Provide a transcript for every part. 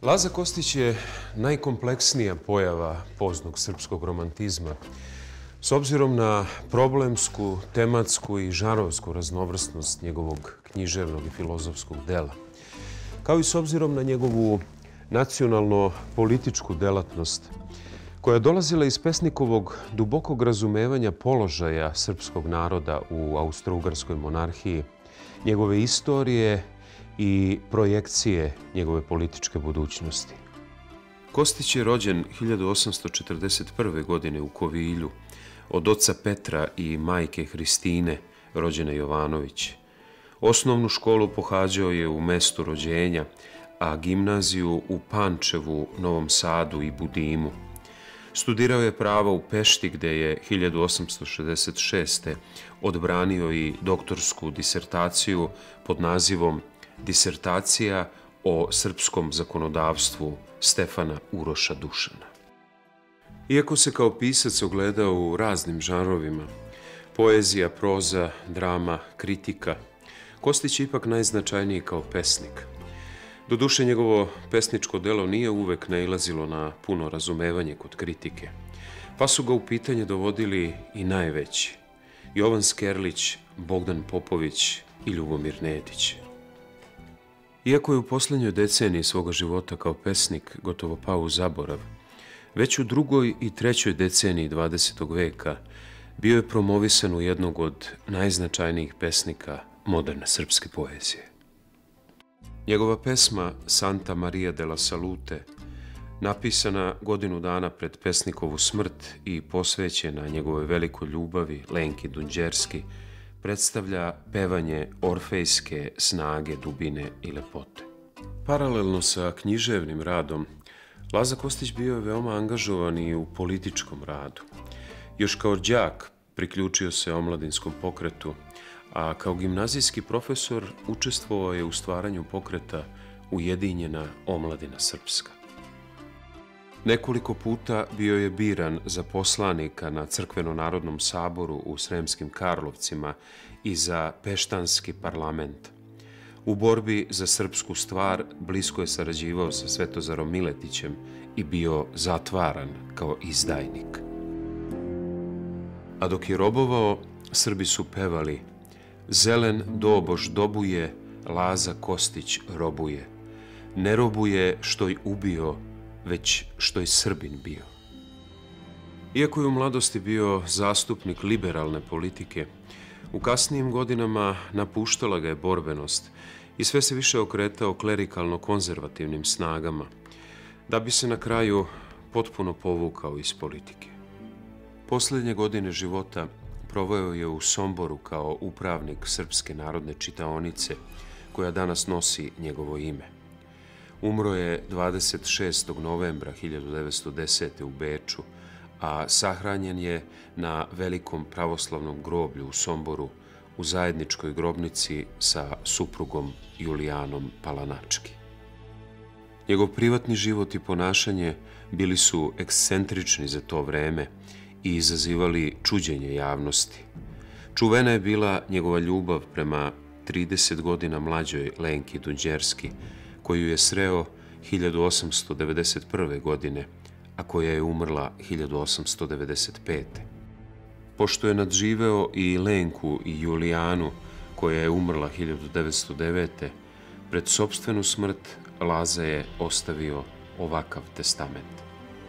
Laza Kostić je najkompleksnija pojava poznog srpskog romantizma. S obzirom na problemsku, tematsku i žanrovsku raznovrsnost njegovog književnog i filozofskog dela, kao i s obzirom na njegovu nacionalno-političku delatnost, koja je dolazila iz pesnikovog dubokog razumevanja položaja srpskog naroda u Austro-Ugarskoj monarhiji, njegove istorije i projekcije njegove političke budućnosti. Kostić je rođen 1841. godine u Kovilju od oca Petra i majke Hristine, rođene Jovanović. Osnovnu školu pohađao je u mestu rođenja, a gimnaziju u Pančevu, Novom Sadu i Budimu. Studirao je pravo u Pešti, gde je 1866. odbranio i doktorsku disertaciju pod nazivom Disertacija o srpskom zakonodavstvu Stefana Uroša Dušana. Iako se kao pisac ogledao u raznim žanrovima, poezija, proza, drama, kritika, Kostić je ipak najznačajniji kao pesnik. Doduše, njegovo pesničko delo nije uvek nailazilo na puno razumevanje kod kritike, pa su ga u pitanje dovodili i najveći: Jovan Skerlić, Bogdan Popović i Ljubomir Nedić. Iako je u posljednjoj deceniji svoga života kao pesnik gotovo pao u zaborav, već u drugoj i trećoj deceniji 20. veka bio je promovisan u jednog od najznačajnijih pesnika moderne srpske poezije. Njegova pesma Santa Maria della Salute, napisana godinu dana pred pesnikovu smrt i posvećena njegovoj velikoj ljubavi Lenki Dunđerski, predstavlja pevanje orfejske snage, dubine i lepote. Paralelno sa književnim radom, Laza Kostić bio je veoma angažovan i u političkom radu. Još kao đak priključio se omladinskom pokretu, a kao gimnazijski profesor učestvovao je u stvaranju pokreta Ujedinjena omladina srpska. Nekoliko puta bio je biran za poslanika na Crkveno-narodnom saboru u Sremskim Karlovcima i za Peštanski parlament. U borbi za srpsku stvar blisko je sarađivao sa Svetozarom Miletićem i bio zatvaran kao izdajnik. A dok je robovao, Srbi su pevali: Zelen dobož dobuje, Laza Kostić robuje. Ne robuje štoj ubio, već štoj Srbin bio. Iako je u mladosti bio zastupnik liberalne politike, u kasnijim godinama napuštala ga je borbenost i sve se više okretao klerikalno-konzervativnim snagama, da bi se na kraju potpuno povukao iz politike. Posljednje godine života proveo je u Somboru kao upravnik Srpske narodne čitaonice, koja danas nosi njegovo ime. Umro je 26. novembra 1910. u Beču, a sahranjen je na velikom pravoslavnom groblju u Somboru u zajedničkoj grobnici sa suprugom Julijanom Palanački. Njegov privatni život i ponašanje bili su ekscentrični za to vreme i izazivali čuđenje javnosti. Čuvena je bila njegova ljubav prema 30 godina mlađoj Lenki Dunđerski, koju je sreo 1891. godine, a koja je umrla 1895. Pošto je nadživeo i Lenku i Julijanu, koja je umrla 1909. pred sopstvenu smrt Laza je ostavio ovakav testament: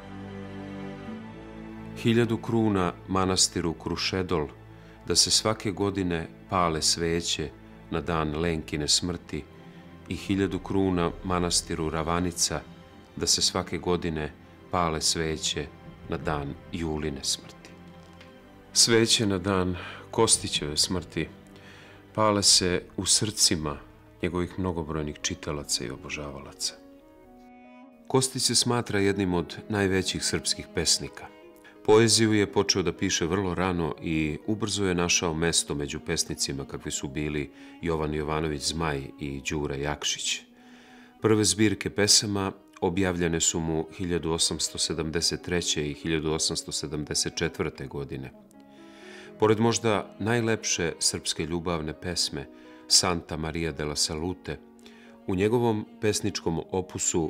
1000 kruna manastiru Krušedol, da se svake godine pale sveće na dan Lenkine smrti, i 1000 kruna manastiru Ravanica, da se svake godine pale sveće na dan Juline smrti. Sveće na dan Kostićeve smrti pale se u srcima njegovih mnogobrojnih čitalaca i obožavalaca. Kostić se smatra jednim od najvećih srpskih pesnika. Poeziju je počeo da piše vrlo rano i ubrzo je našao mesto među pesnicima kakvi su bili Jovan Jovanović Zmaj i Đura Jakšić. Prve zbirke pesama objavljene su mu 1873. i 1874. godine. Pored možda najlepše srpske ljubavne pesme Santa Maria della Salute, u njegovom pesničkom opusu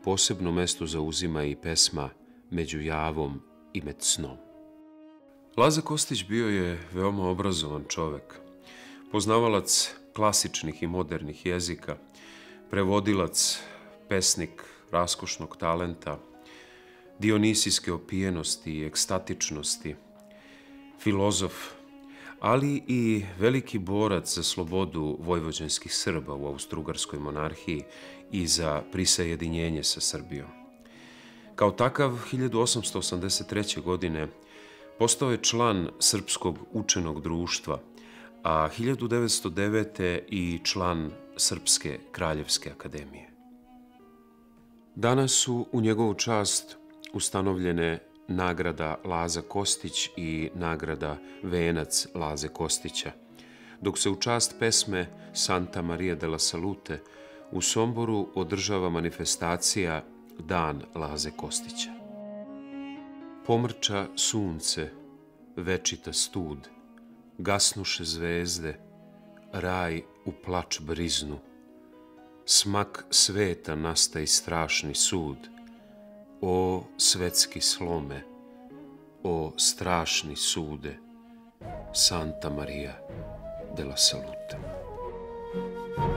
posebno mesto zauzima i pesma Među javom i med snom. Laza Kostić bio je veoma obrazovan čovek, poznavalac klasičnih i modernih jezika, prevodilac, pesnik raskošnog talenta, dionisijske opijenosti i ekstatičnosti, filozof, ali i veliki borac za slobodu vojvođanskih Srba u Austrougarskoj monarhiji i za prisajedinjenje sa Srbijom. Kao takav, 1883. godine postao je član Srpskog učenog društva, a 1909. i član Srpske kraljevske akademije. Danas su u njegovu čast ustanovljene nagrada Laza Kostić i nagrada Venac Laze Kostića, dok se u čast pesme Santa Maria della Salute u Somboru održava manifestacija Dan Laze Kostića. Pomrča sunce, večita stud, gasnuše zvezde, raj u plač briznu, smak sveta nastaj strašni sud, o svetski slome, o strašni sude, Santa Maria della Salute.